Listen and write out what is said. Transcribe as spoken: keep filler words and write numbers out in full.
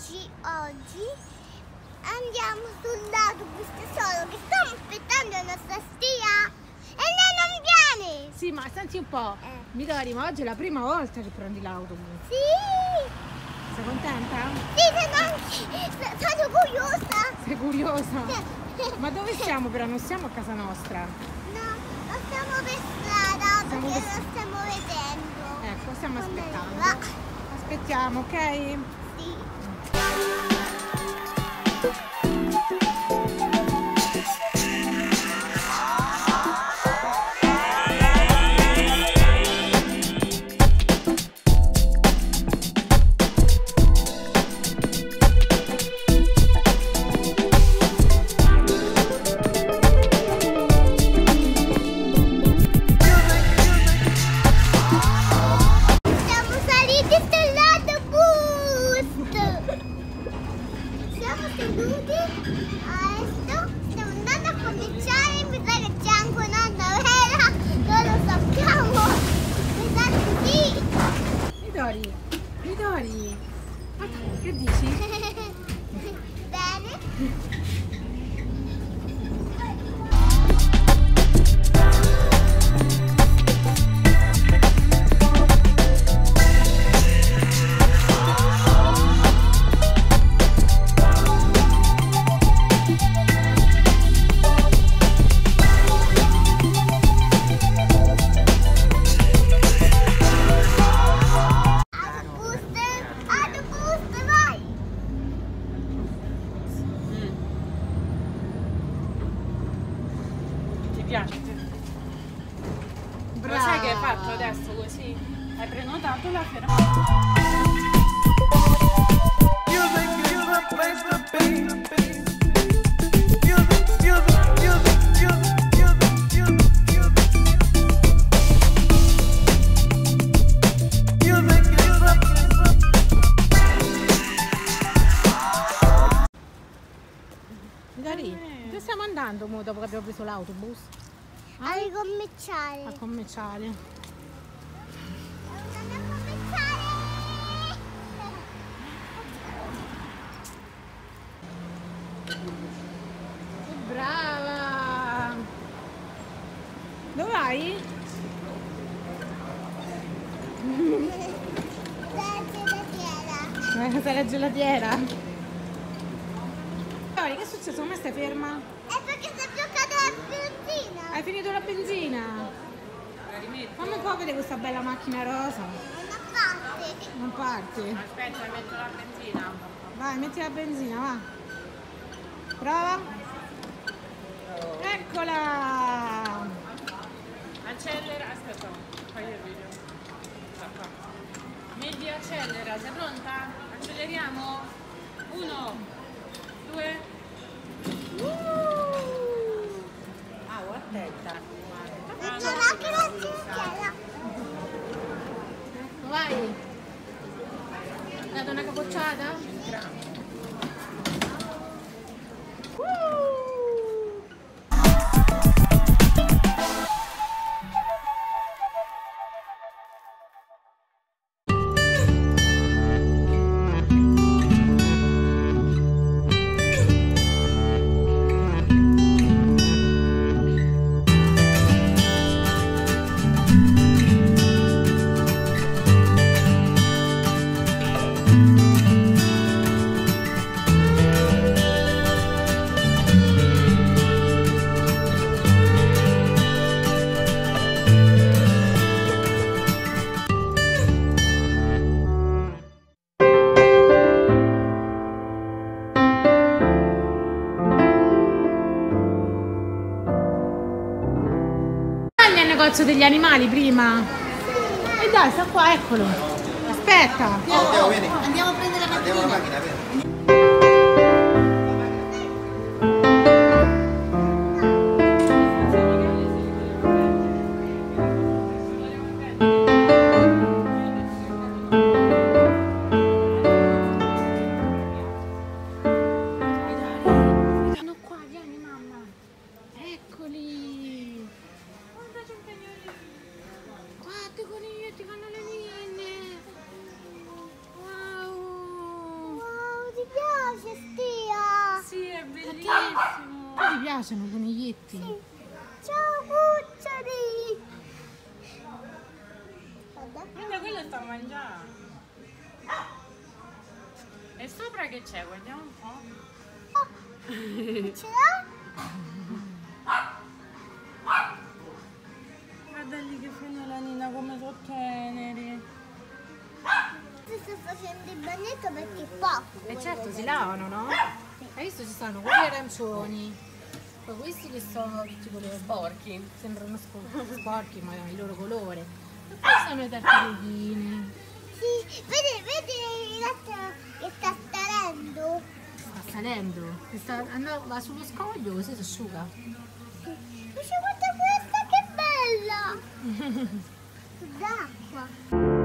oggi, oggi andiamo sull'autobus solo che stiamo aspettando la nostra stia e lei non viene. Sì, ma senti un po', Eh. Midori, ma oggi è la prima volta che prendi l'autobus. Sì, Sei contenta? sì, sono, sono curiosa. Sei curiosa? Ma dove siamo però? Non siamo a casa nostra. No, non stiamo per strada Stiamo perché per- lo stiamo vedendo. Ecco, stiamo Quando aspettando. arriva. Aspettiamo, ok? Sì. Siamo saliti sull'autobus! Siamo seduti, adesso stiamo andando a cominciare, mi sa che c'è anche un'altra vera, non lo sappiamo, mi sa di sì! Midori, Midori, ma tu che dici? Bene? Autobus, autobus, vai! Ti piace? Lo sai che hai fatto adesso così? Hai prenotato la fermata. Midori, dove stiamo andando mo, dopo che abbiamo preso l'autobus? Al commerciale. Al commerciale. Andiamo al commerciale! Che brava! Dove vai? La gelatiera. Eh, sei la gelatiera. Midori, che è successo? Come stai ferma? È perché si è bloccata la benzina. Hai finito la benzina? La rimetti? Fammi un po' vedere questa bella macchina rosa. Una parte. Non parti. Aspetta, metto la benzina. Vai, metti la benzina, va. Prova. Eccola! Accelera, aspetta, fai il video. Media accelera, sei pronta? Acceleriamo? Uno, due. Ah, attenta. Non c'è anche la gelatiera. Ecco, vai. Hai dato una capocciata? Al negozio degli animali prima. E dai, sta qua, eccolo. Aspetta. Andiamo a prendere la Andiamo alla macchina. macchina, vero? Sono qua, vieni mamma. Eccoli. Guarda, c'è un cagnolino. Guarda i coniglietti con le linee. Wow. Wow, di c'è stia. Sì, è bellissimo. A te ti piacciono i coniglietti? Sì. Ciao cuccioli. Guarda. Guarda, quello sta mangiando. E sopra che c'è? Guardiamo un po'. Ce l'ha? Guarda lì che fanno la nina, come sono teneri. Sto facendo il bagnetto perché è poco. E certo si lavano, no? Hai visto ci stanno quelli arancioni, poi questi che sono tutti quelli sporchi, sembrano spo- sporchi ma il loro colore. E poi sono i tartarughini. Sì, vedi, vedi l'altro che sta salendo. Sta salendo, e sta andando, va sullo scoglio così si asciuga. Sì. Guarda questa che bella! D'acqua.